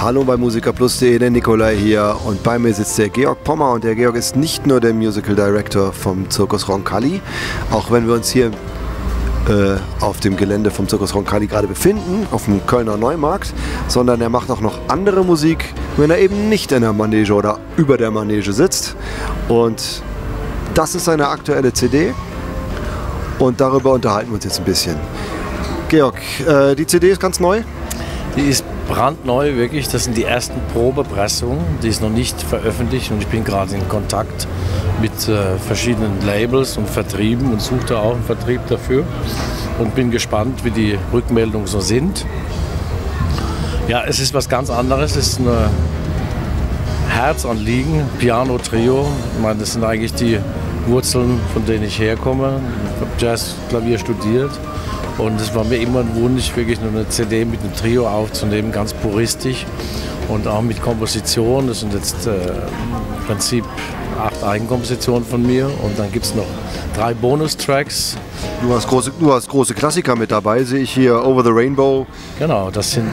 Hallo bei musikerplus.de, der Nikolai hier und bei mir sitzt der Georg Pommer und der Georg ist nicht nur der Musical Director vom Zirkus Roncalli, auch wenn wir uns hier auf dem Gelände vom Zirkus Roncalli gerade befinden, auf dem Kölner Neumarkt, sondern er macht auch noch andere Musik, wenn er eben nicht in der Manege oder über der Manege sitzt. Und das ist seine aktuelle CD und darüber unterhalten wir uns jetzt ein bisschen. Georg, die CD ist ganz neu? Die ist brandneu, wirklich. Das sind die ersten Probepressungen. Die ist noch nicht veröffentlicht und ich bin gerade in Kontakt mit verschiedenen Labels und Vertrieben und suche da auch einen Vertrieb dafür und bin gespannt, wie die Rückmeldungen so sind. Ja, es ist was ganz anderes. Es ist ein Herzanliegen, Piano-Trio. Ich meine, das sind eigentlich die Wurzeln, von denen ich herkomme. Ich habe Jazz, Klavier studiert. Und es war mir immer ein Wunsch, wirklich nur eine CD mit einem Trio aufzunehmen, ganz puristisch und auch mit Komposition. Das sind jetzt im Prinzip 8 Eigenkompositionen von mir und dann gibt es noch 3 Bonustracks. Du hast große Klassiker mit dabei, sehe ich hier, Over the Rainbow. Genau, das sind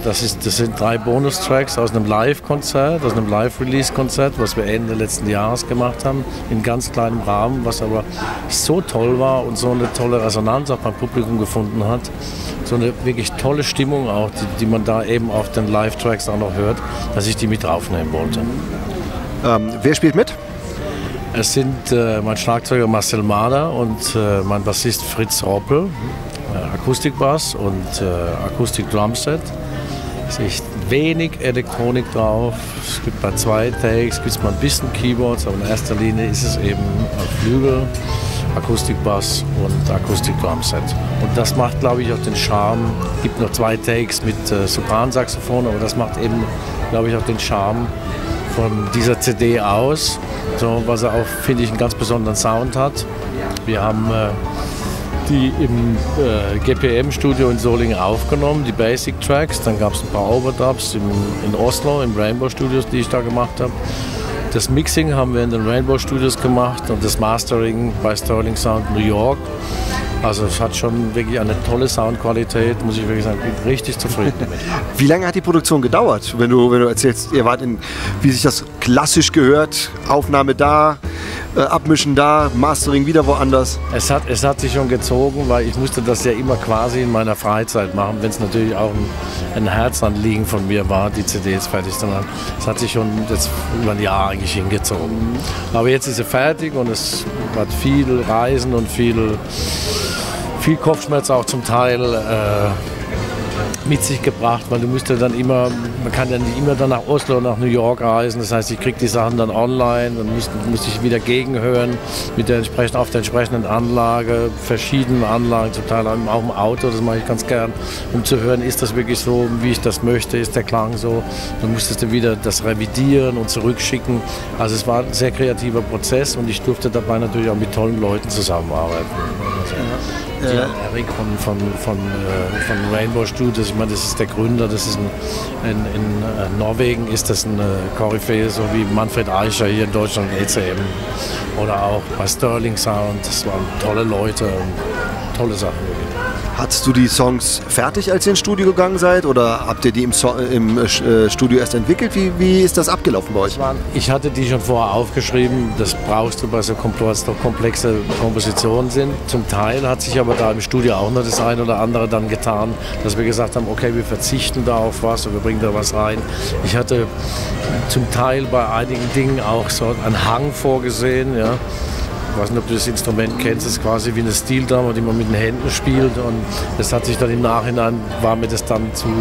3 Bonustracks aus einem Live-Konzert, aus einem Live-Release-Konzert, was wir Ende letzten Jahres gemacht haben, in ganz kleinem Rahmen, was aber so toll war und so eine tolle Resonanz auch beim Publikum gefunden hat. So eine wirklich tolle Stimmung auch, die man da eben auf den Live-Tracks auch noch hört, dass ich die mit draufnehmen wollte. Wer spielt mit? Es sind mein Schlagzeuger Marcel Mader und mein Bassist Fritz Roppel, Akustikbass und Akustik-Drumset. Es ist wenig Elektronik drauf. Es gibt bei 2 Takes gibt's mal ein bisschen Keyboards, aber in erster Linie ist es eben Flügel, Akustikbass und Akustik-Drumset. Und das macht, glaube ich, auch den Charme. Es gibt noch 2 Takes mit Sopransaxophon, aber das macht eben, glaube ich, auch den Charme von dieser CD aus, so, was er auch, finde ich, einen ganz besonderen Sound hat. Wir haben die im GPM-Studio in Solingen aufgenommen, die Basic Tracks. Dann gab es ein paar Overdubs in Oslo, im Rainbow Studios, die ich da gemacht habe. Das Mixing haben wir in den Rainbow Studios gemacht und das Mastering bei Sterling Sound New York. Also es hat schon wirklich eine tolle Soundqualität, muss ich wirklich sagen, ich bin richtig zufrieden damit. Wie lange hat die Produktion gedauert, wenn du erzählst, ihr wart wie sich das klassisch gehört, Aufnahme da, Abmischen da, Mastering wieder woanders? Es hat sich schon gezogen, weil ich musste das ja immer quasi in meiner Freizeit machen, wenn es natürlich auch ein Herzanliegen von mir war, die CDs fertig zu machen. Es hat sich schon jetzt über ein Jahr eigentlich hingezogen. Aber jetzt ist sie fertig und es hat viel Reisen und viel Kopfschmerz auch zum Teil mit sich gebracht, weil man kann ja nicht immer dann nach Oslo, nach New York reisen, das heißt, ich kriege die Sachen dann online und muss ich wieder gegenhören auf der entsprechenden Anlage, verschiedenen Anlagen, zum Teil auch im Auto, das mache ich ganz gern, um zu hören, ist das wirklich so, wie ich das möchte, ist der Klang so, dann musstest du wieder das revidieren und zurückschicken, also es war ein sehr kreativer Prozess und ich durfte dabei natürlich auch mit tollen Leuten zusammenarbeiten. Erik von Rainbow Studios, ich meine, das ist der Gründer, das ist in Norwegen ist das ein Koryphäe, so wie Manfred Eicher hier in Deutschland, ECM oder auch bei Sterling Sound, das waren tolle Leute und tolle Sachen. Hattest du die Songs fertig, als ihr ins Studio gegangen seid oder habt ihr die im Studio erst entwickelt? Wie ist das abgelaufen bei euch? Ich hatte die schon vorher aufgeschrieben, das brauchst du bei so komplexe Kompositionen sind. Zum Teil hat sich aber da im Studio auch noch das eine oder andere dann getan, dass wir gesagt haben, okay, wir verzichten da auf was und wir bringen da was rein. Ich hatte zum Teil bei einigen Dingen auch so einen Hang vorgesehen, ja. Ich weiß nicht, ob du das Instrument kennst, das ist quasi wie eine Steel-Drum, die man mit den Händen spielt und das hat sich dann im Nachhinein, war mir das dann zu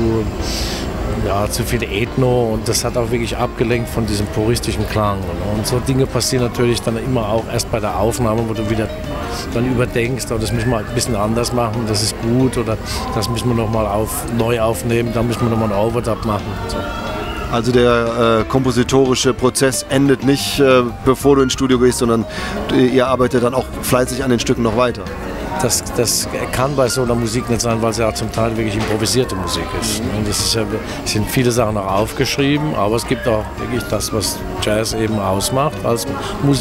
viel Ethno und das hat auch wirklich abgelenkt von diesem puristischen Klang. Und so Dinge passieren natürlich dann immer auch erst bei der Aufnahme, wo du wieder dann überdenkst, oh, das müssen wir ein bisschen anders machen, das ist gut oder das müssen wir nochmal neu aufnehmen, dann müssen wir nochmal einen Overdub machen. So. Also der kompositorische Prozess endet nicht, bevor du ins Studio gehst, sondern ihr arbeitet dann auch fleißig an den Stücken noch weiter. Das kann bei so einer Musik nicht sein, weil es ja zum Teil wirklich improvisierte Musik ist. Und es sind viele Sachen auch aufgeschrieben, aber es gibt auch wirklich das, was Jazz eben ausmacht als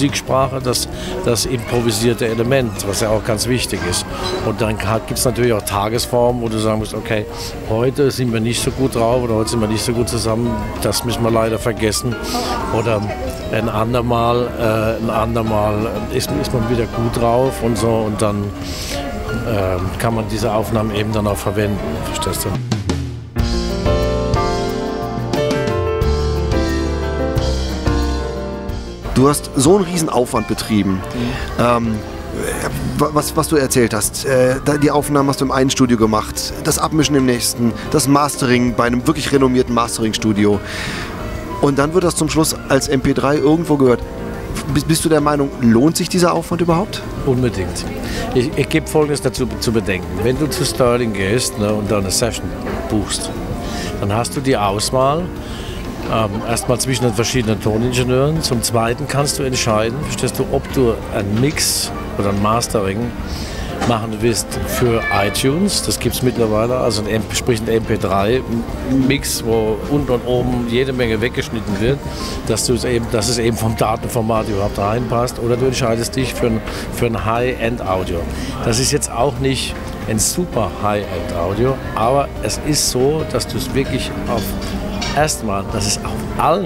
Musiksprache, das improvisierte Element, was ja auch ganz wichtig ist. Und dann gibt es natürlich auch Tagesform, wo du sagen musst, okay, heute sind wir nicht so gut drauf oder heute sind wir nicht so gut zusammen, das müssen wir leider vergessen. Oder ein andermal ist man wieder gut drauf und so und dann kann man diese Aufnahmen eben dann auch verwenden, verstehst du? Du hast so einen riesen Aufwand betrieben. Was du erzählt hast, die Aufnahmen hast du im einen Studio gemacht, das Abmischen im nächsten, das Mastering bei einem wirklich renommierten Mastering-Studio. Und dann wird das zum Schluss als MP3 irgendwo gehört. Bist du der Meinung, lohnt sich dieser Aufwand überhaupt? Unbedingt. Ich gebe Folgendes dazu zu bedenken. Wenn du zu Sterling gehst, ne, und da eine Session buchst, dann hast du die Auswahl erstmal zwischen den verschiedenen Toningenieuren. Zum Zweiten kannst du entscheiden, verstehst du, ob du einen Mix oder ein Mastering machen willst für iTunes. Das gibt es mittlerweile, also sprich ein MP3-Mix, wo unten und oben jede Menge weggeschnitten wird, dass es eben vom Datenformat überhaupt reinpasst. Oder du entscheidest dich für ein High-End-Audio. Das ist jetzt auch nicht ein super High-End-Audio, aber es ist so, dass du es wirklich erstmal, dass es auf allen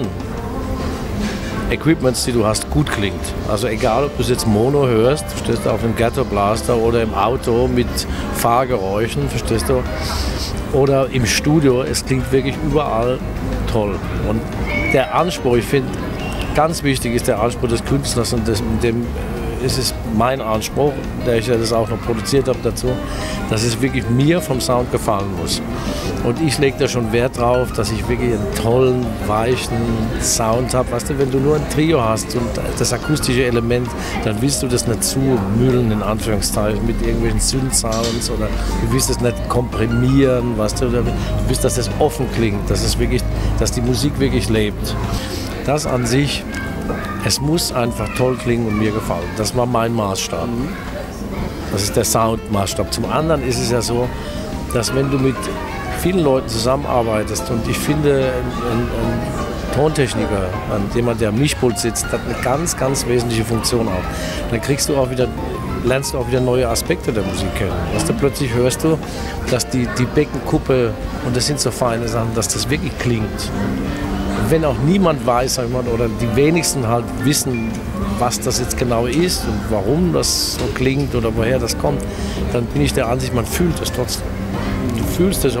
Equipments, die du hast, gut klingt. Also egal, ob du es jetzt Mono hörst, verstehst du, auf dem Ghetto Blaster oder im Auto mit Fahrgeräuschen, verstehst du, oder im Studio, es klingt wirklich überall toll. Und der Anspruch, ich finde, ganz wichtig ist der Anspruch des Künstlers und dem ist es mein Anspruch, der ich ja das auch noch produziert habe dazu, dass es wirklich mir vom Sound gefallen muss. Und ich lege da schon Wert drauf, dass ich wirklich einen tollen, weichen Sound habe. Weißt du, wenn du nur ein Trio hast und das akustische Element, dann willst du das nicht zumüllen, in Anführungszeichen, mit irgendwelchen Synth-Sounds oder du willst es nicht komprimieren, weißt du, willst, dass es offen klingt, dass die Musik wirklich lebt. Das an sich, es muss einfach toll klingen und mir gefallen. Das war mein Maßstab. Das ist der Soundmaßstab. Zum anderen ist es ja so, dass wenn du mit vielen Leuten zusammenarbeitest und ich finde, ein Tontechniker, jemand, der am Mischpult sitzt, hat eine ganz, ganz wesentliche Funktion auch. Dann lernst du auch wieder neue Aspekte der Musik kennen. Weißt du, plötzlich hörst du, dass die Beckenkuppe, und das sind so feine Sachen, dass das wirklich klingt. Wenn auch niemand weiß, sag ich mal, oder die wenigsten halt wissen, was das jetzt genau ist und warum das so klingt oder woher das kommt, dann bin ich der Ansicht, man fühlt es trotzdem. Du fühlst es, ob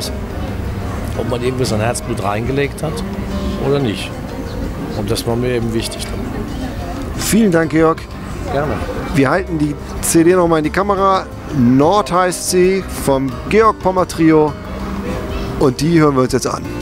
man irgendwas an Herzblut reingelegt hat oder nicht. Und das war mir eben wichtig. Vielen Dank, Georg. Gerne. Wir halten die CD nochmal in die Kamera. Nord heißt sie, vom Georg Pommer Trio. Und die hören wir uns jetzt an.